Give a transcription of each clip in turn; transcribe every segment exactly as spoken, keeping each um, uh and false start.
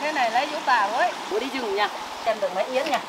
cái này lấy giúp bà với. Bố đi rừng nha, xem được mấy yến nha.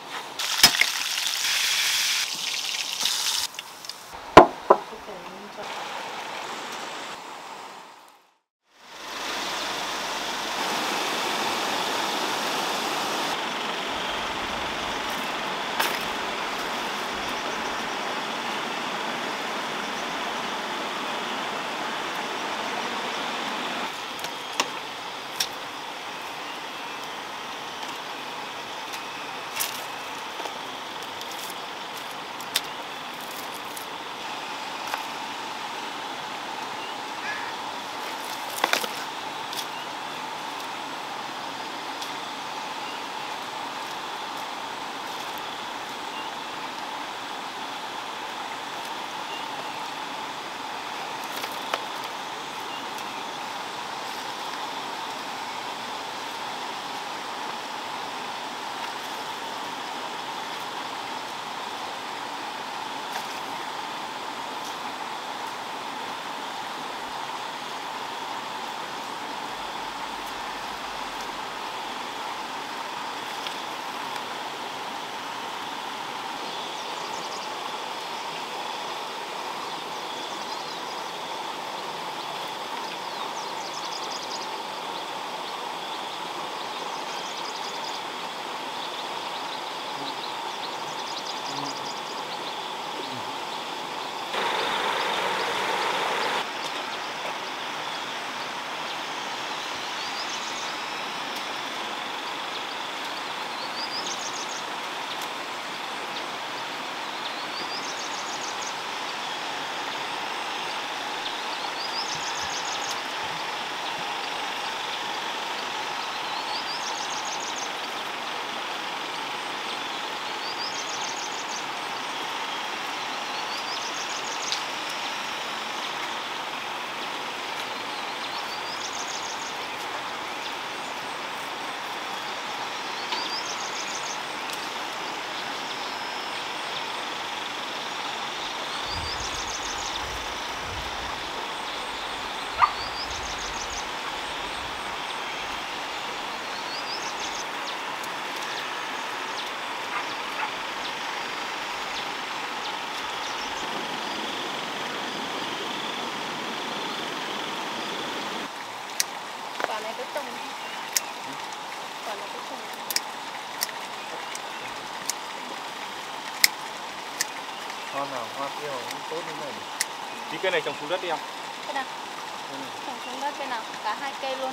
Hoa nào hoa kia cũng tốt như này. Tí cây này trồng xuống đất đi không? Cây nào? Trồng xuống đất cây nào? Cả hai cây luôn.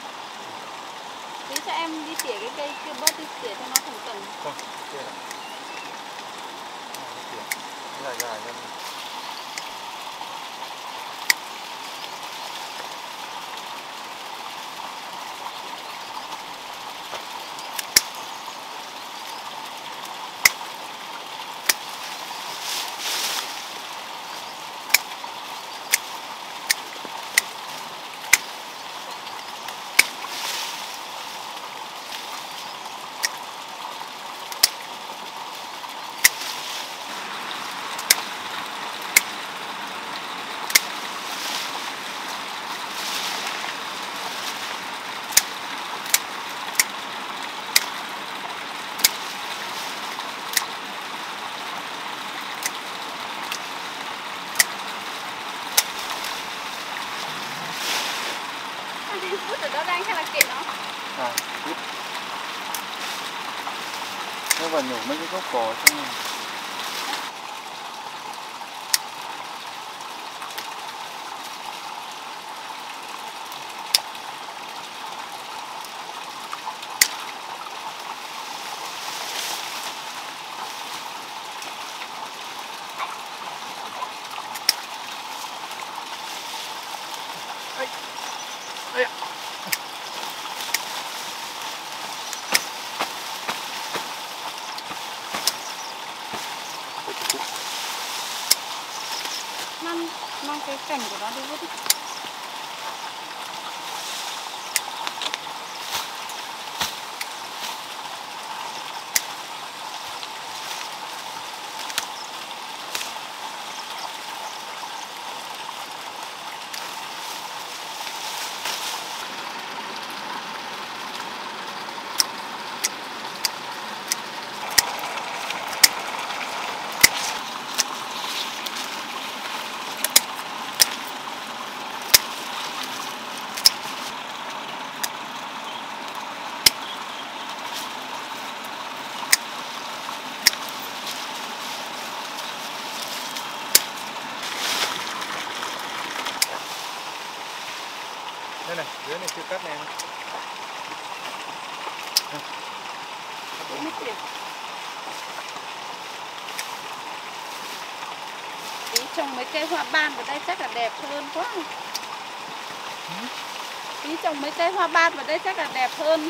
Tí cho em đi tỉa cái cây kia bớt đi, tỉa cho nó thành cành. Không, tỉa lại. Dài dài ra. Vứt ở đó đang hay là kệ nó? À, vứt. Nó vào nhổ mấy cái gốc cỏ xong rồi. Ây. Ây ạ. Mang, mang cái cành của nó đi vứt đi. Dưới này chưa cắt này. bốn mươi triệu. Tí trồng mấy cây hoa ban vào đây chắc là đẹp hơn quá. Ừ. Tí trồng mấy cây hoa ban vào đây chắc là đẹp hơn.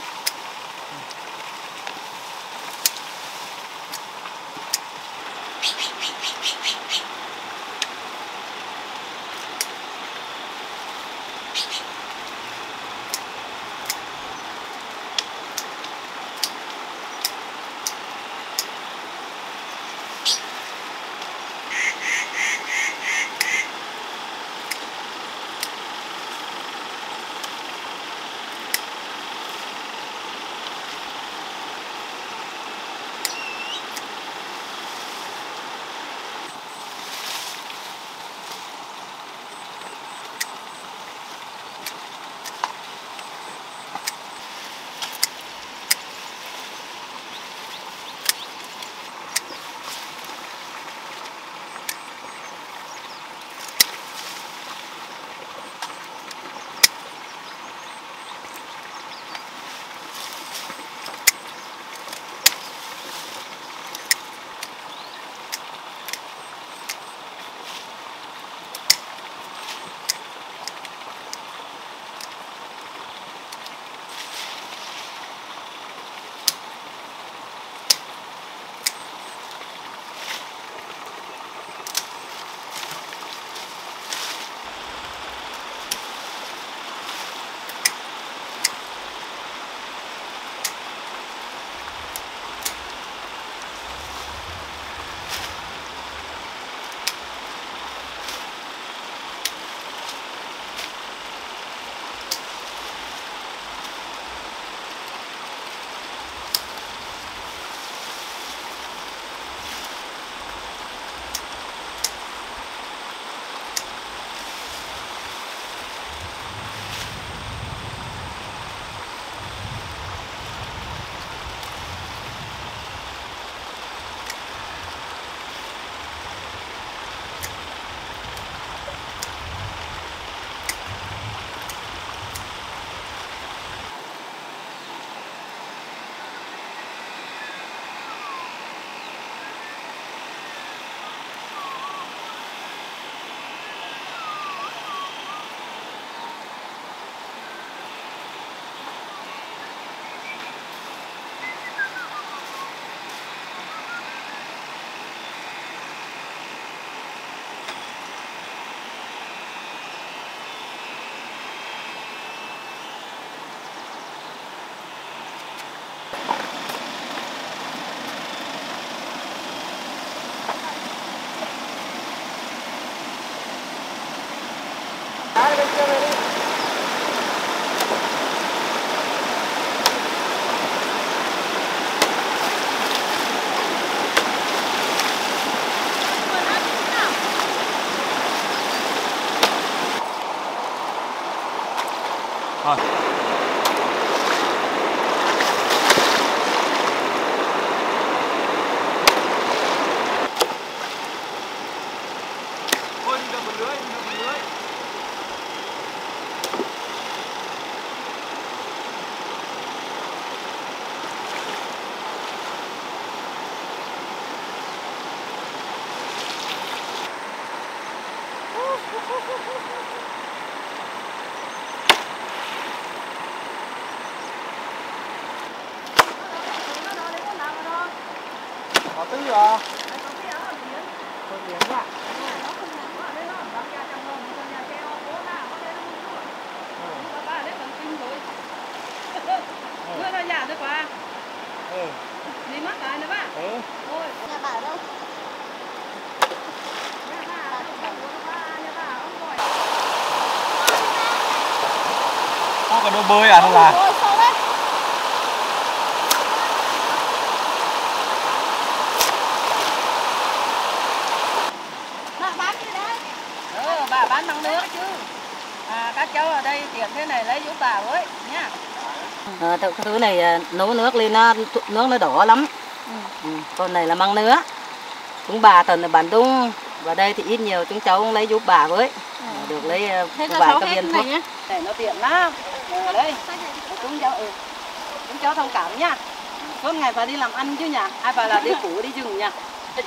Rồi. Ôi, đi đập một lưới, đi đập một lưới. Có tư à? Có biển ạ. Mưa nó giả thôi quá. Ừ. Đi mất cái nữa ba. Ừ. Ôi, nhà bà ở đâu? Nhà bà ở đâu? Nhà bà ở ông gọi. Có cả đồ bơi à, không là? Ôi, sao đấy? Bà bán gì đấy? Ừ, bà bán bằng nước chứ. À, các cháu ở đây tiện thế này lấy giúp bà với nhá. À, thứ này nấu nước lên nó nước nó đỏ lắm. Ừ. Ừ. Còn này là măng nứa. Chúng bà thần là bản Đông. Và đây thì ít nhiều chúng cháu cũng lấy giúp bà với. Ừ. Được lấy Thế vài cái viên thuốc. Để nó tiện lắm. Ở đây chúng cho ừ. Chúng cho thông cảm nha. Suốt ngày phải đi làm ăn chứ nhỉ, ai phải là đi phủ đi rừng nhỉ.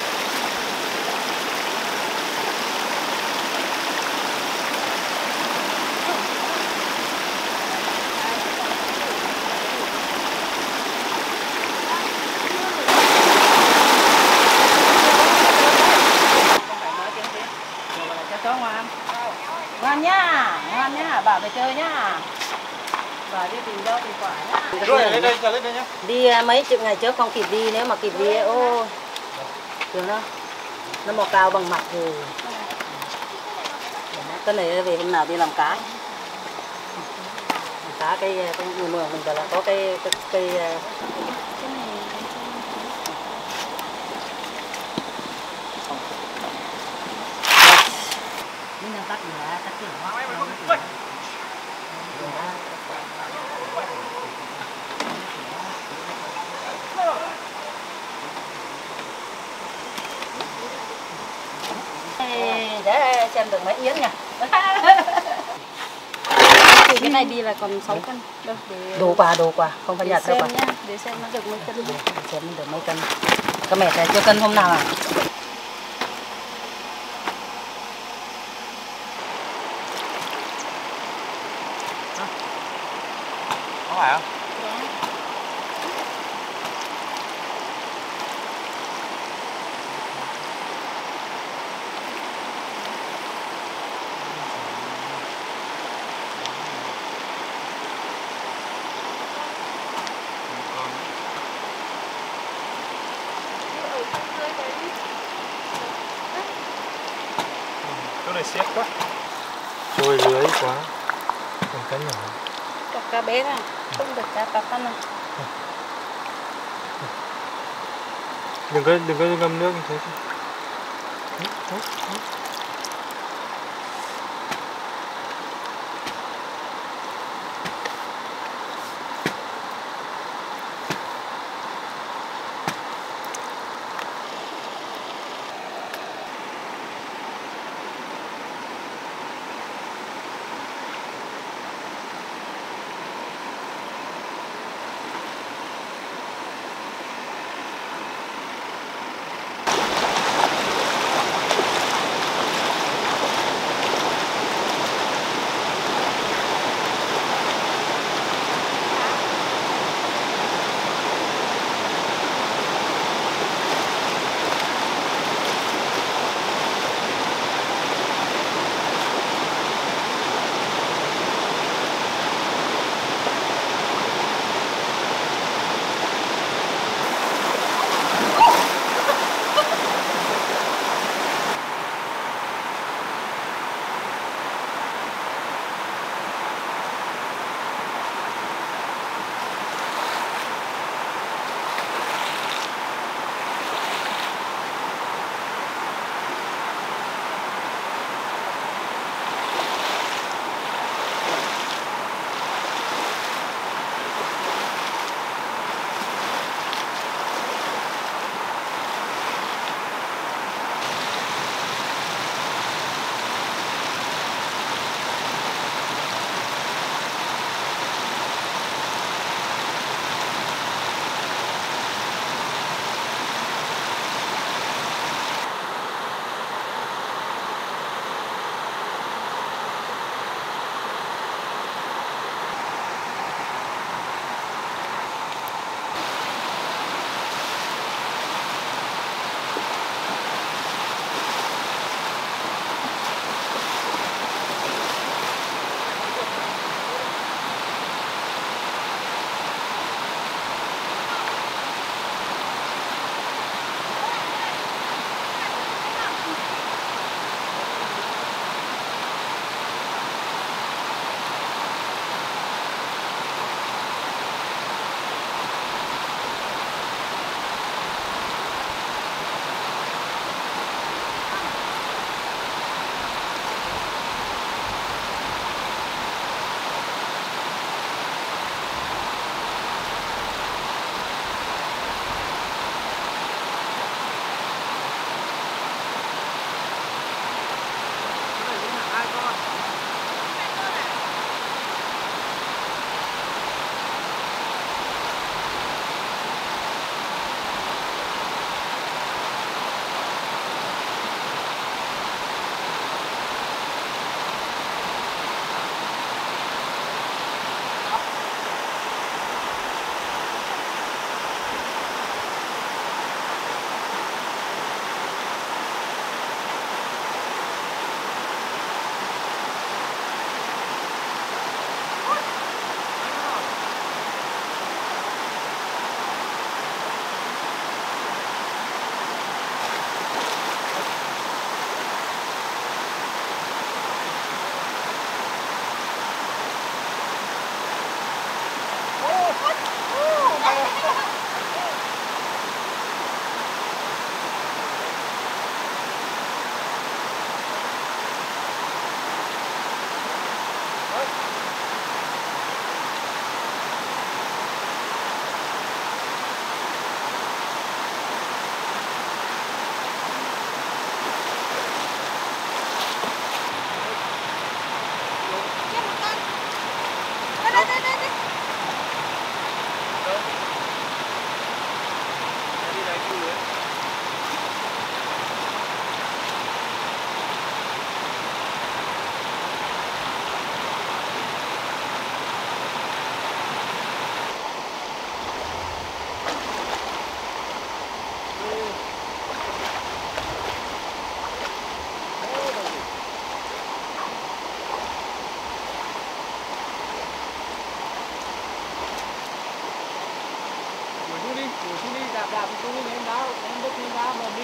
Cho ngoan, ngoan nhá, ngoan nhá, bà phải chơi nhá, bà đi tìm rau tìm quả nhá. Rồi lên đây, lên đây nhá. Đi mấy chục ngày trước không kịp đi, nếu mà kịp đi, ô, được nó, nó mò cao bằng mặt rồi. Cái này về hôm nào đi làm cá, cá cây cái mùa mùa mình gọi là có cây cây, cây những nhân tắc gì là tắc gì đó. Để xem được mấy yến nhỉ. Cái này đi là còn sáu cân. Đâu để Đồ quà, đồ quà, không phải nhặt đâu xem quà. nhá, để xem nó được mấy cân. Để xem được mấy cân. Các mẹ chưa cân hôm nào à? Có phải không? Chỗ này xét quá. Trôi lưới quá. Còn cá nhỏ. Cặp cá bé thôi, không được cá to con đâu. Đừng có đừng có ngâm nước như thế. Đuổi xuống đi, đuổi xuống đi, đạp đạp xuống đi, em đá, em bước lên đá mà đi.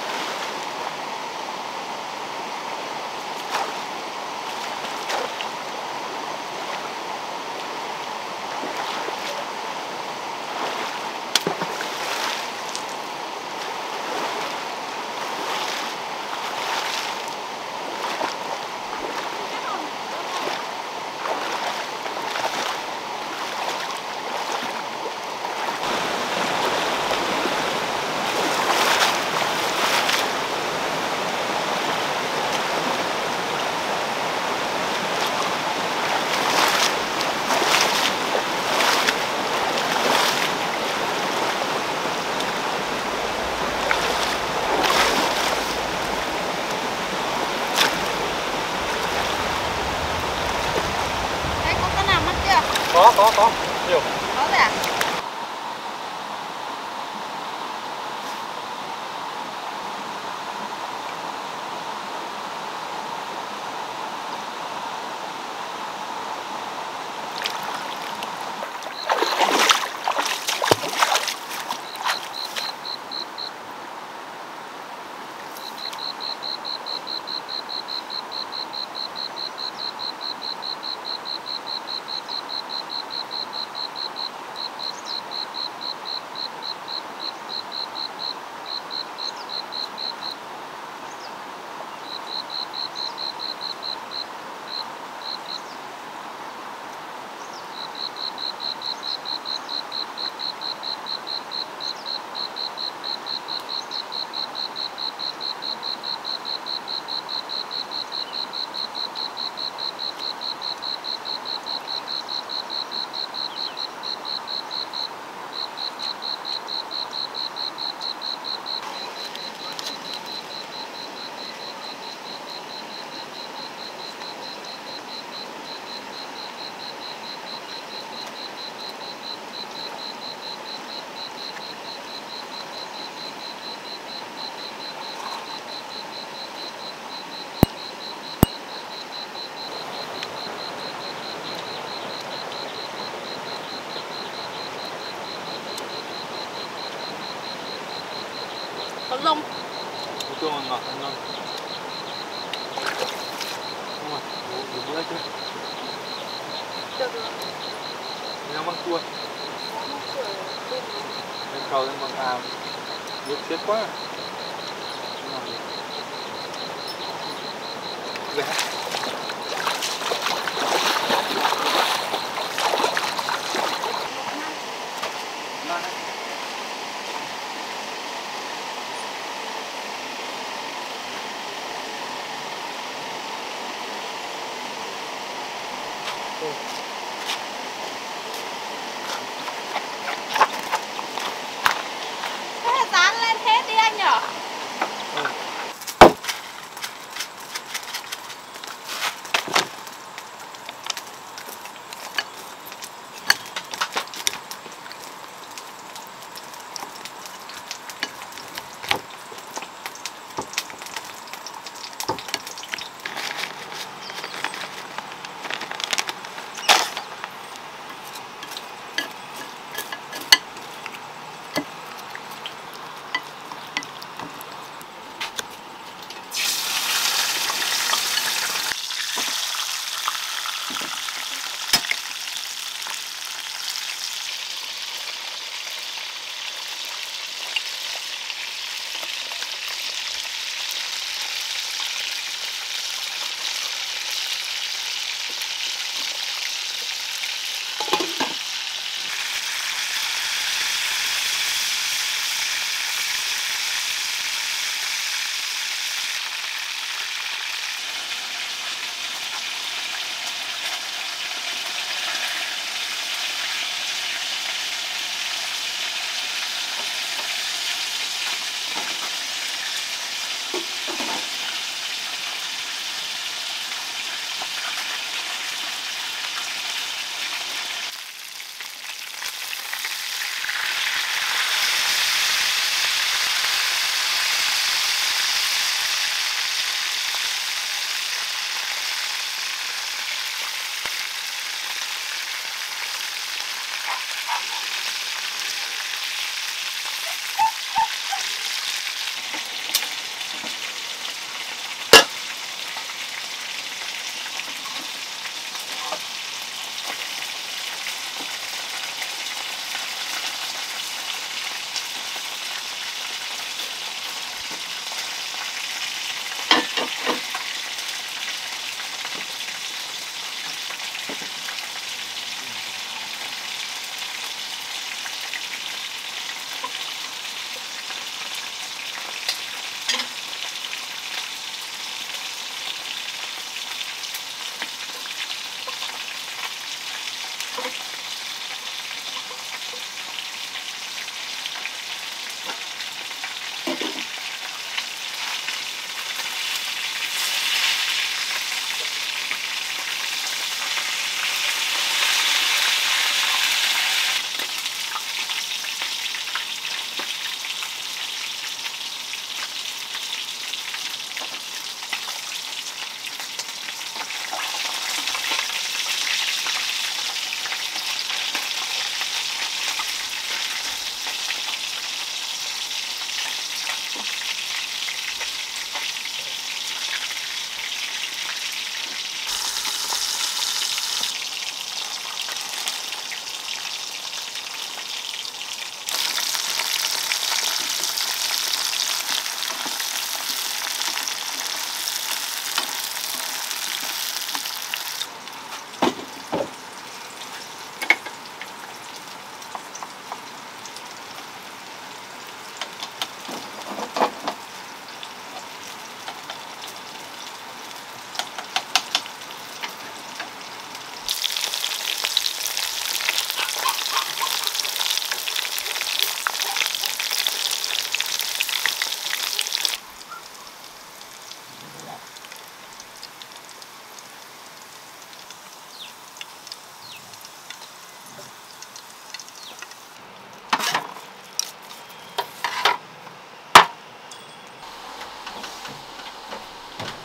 Có, có, có, nhiều. Có rồi à? Lông Nói chung là ngọt hơn ngon. Đúng rồi, đủ bữa chứ. được rồi. Nếu măng cua. Lên cầu lên con tàu. Nước chết quá. Về. Thế là dán lên hết đi anh nhở?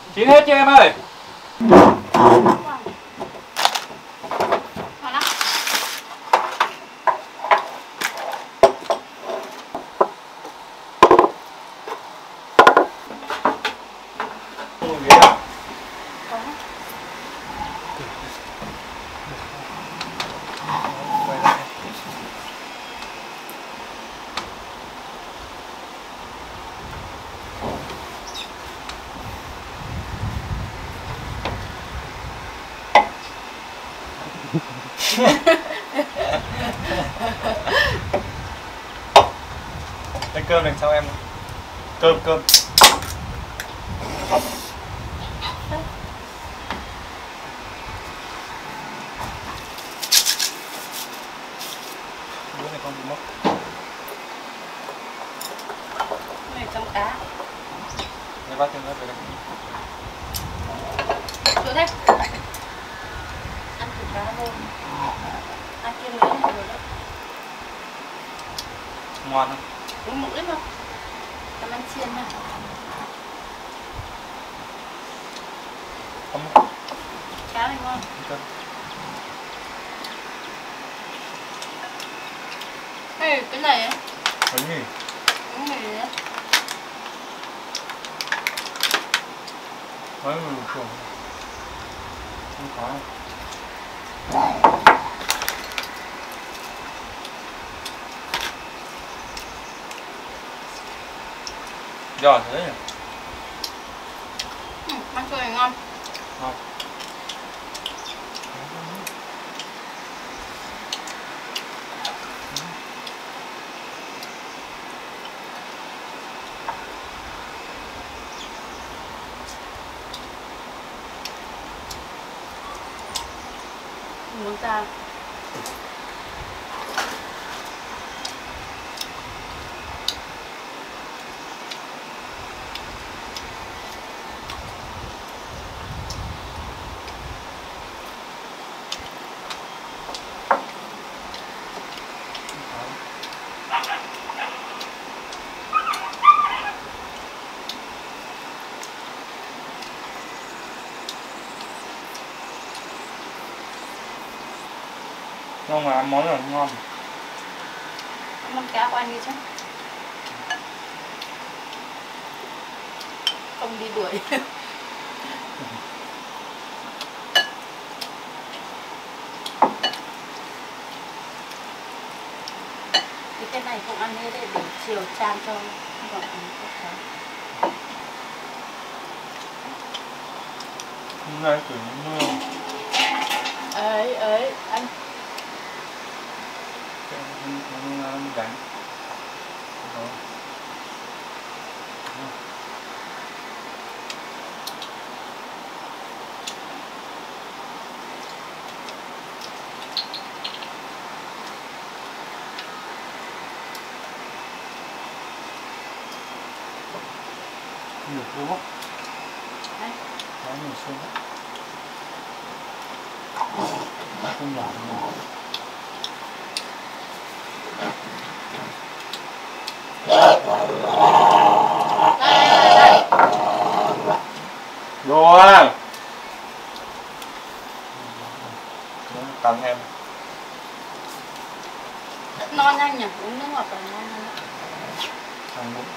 Chín hết chưa em ơi? Đây cơm đằng sau em. Cơm cơm. Bữa này con bị mất. Này trong cá. Đây bác thêm hết rồi đây. Chỗ đây. Ăn thịt cá thôi. Ăn kia nữa rồi đó. Ngon không? Uống một ít không? Cảm ăn chiên nha. Không. Cá này ngon. Cơm. Ê, cái này á. Bánh mì. Bánh mì á. Bánh mì thường. Không có. Giòn thế nhỉ? Ừ, ăn cơm này ngon. Ngon. Muốn ra. Ngon mà ăn món này ngon. Món cá của anh đi chứ. Không đi đuổi. Thì cái này không ăn hết để để chiều chan cho bọn mình. Hôm nay kiểu mưa. Ấy ấy anh Không đánh. Đó. Nhiều khô quá. đấy. Có nhiều xương quá. Không nhỏ nữa. Rồi. Cắn em. Non nhanh nhỉ, uống nước ngọt là ngon hơn. Ăn bún.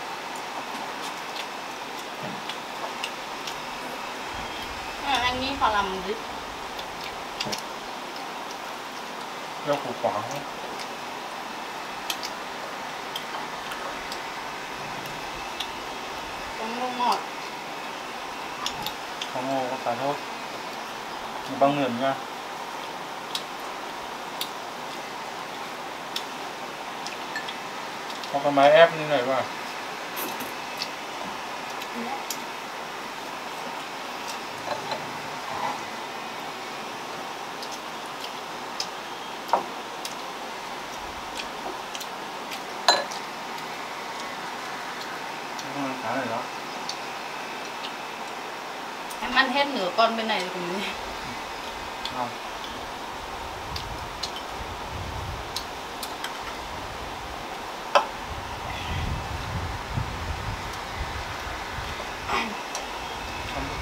À, anh nghĩ họ làm gì? Rau củ quả không? Có ngô ngọt. Không ngô có phải thôi. Một băng nghiền nha. Có cái máy ép như này vào. Cá này đó. Em ăn hết nửa con bên này rồi cùng đi. Ngon. Ăn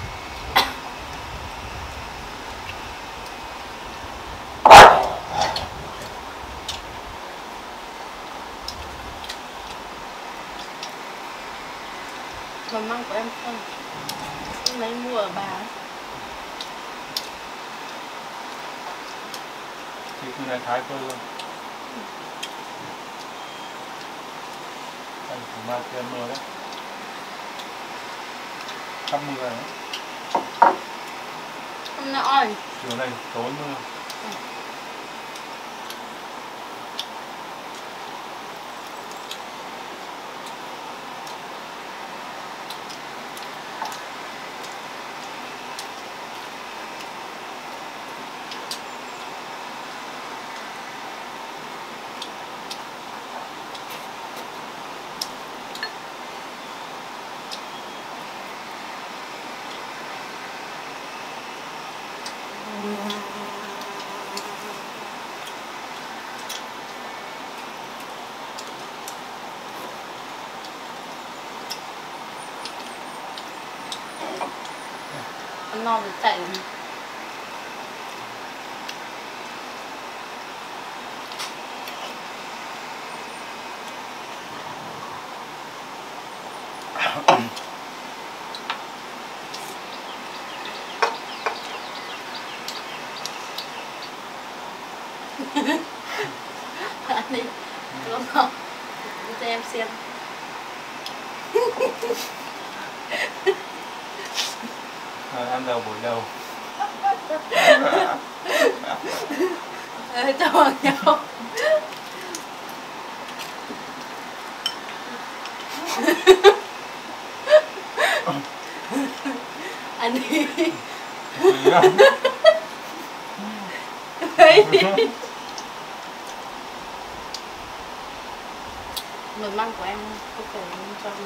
Còn măng của em không? Em lấy mua ở bà. Thì từ này thái tôi luôn. Anh cũng mang tiền mưa đấy. Sắp mưa đấy. Hôm nay oi. Chiều này tối mưa. Ừ. Ăn no rồi chạy. Ăn đi. Đúng không? Cho em xem. À, ăn đầu buổi đầu. Ê, cho nhau. Ăn đi. Đấy. Nồi măng của em có thể cho lửa.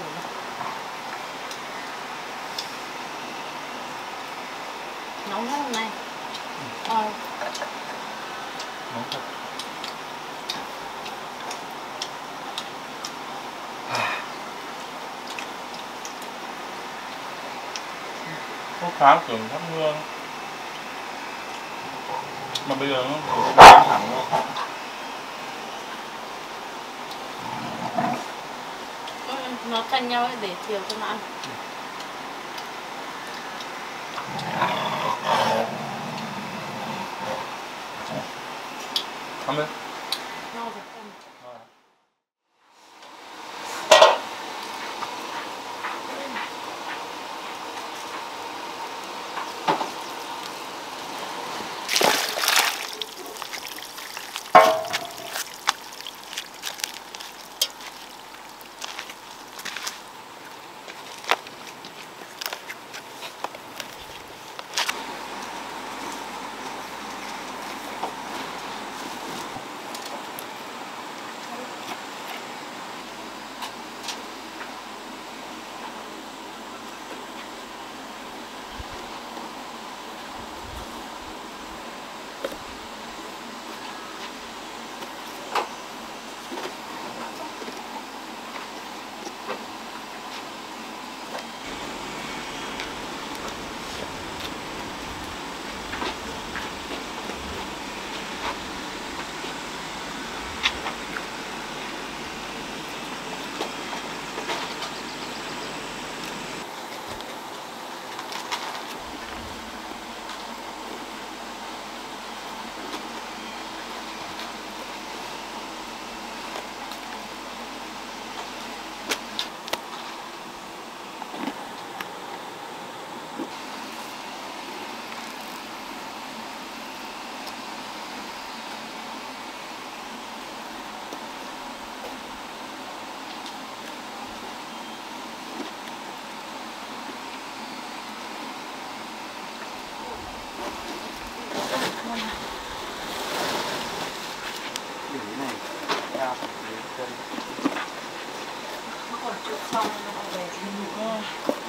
Nóng lắm hôm nay. Ờ. Nóng thật. Có khá tưởng thắp hương. Mà bây giờ nó cũng bán hẳn luôn. Nó canh nhau ấy để chiều cho nó ăn. Ăn đi. No rồi em. Nó còn chưa xong nó về thì